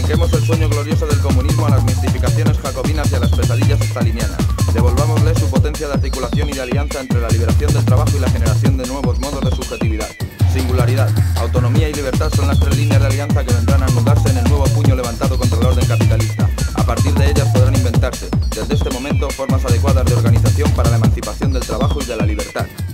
Arranquemos el sueño glorioso del comunismo a las mistificaciones jacobinas y a las pesadillas stalinianas. Devolvámosle su potencia de articulación y de alianza entre la liberación del trabajo y la generación de nuevos modos de subjetividad. Singularidad, autonomía y libertad son las tres líneas de alianza que vendrán a anudarse en el nuevo puño levantado contra el orden capitalista. A partir de ellas podrán inventarse, desde este momento, formas adecuadas de organización para la emancipación del trabajo y de la libertad.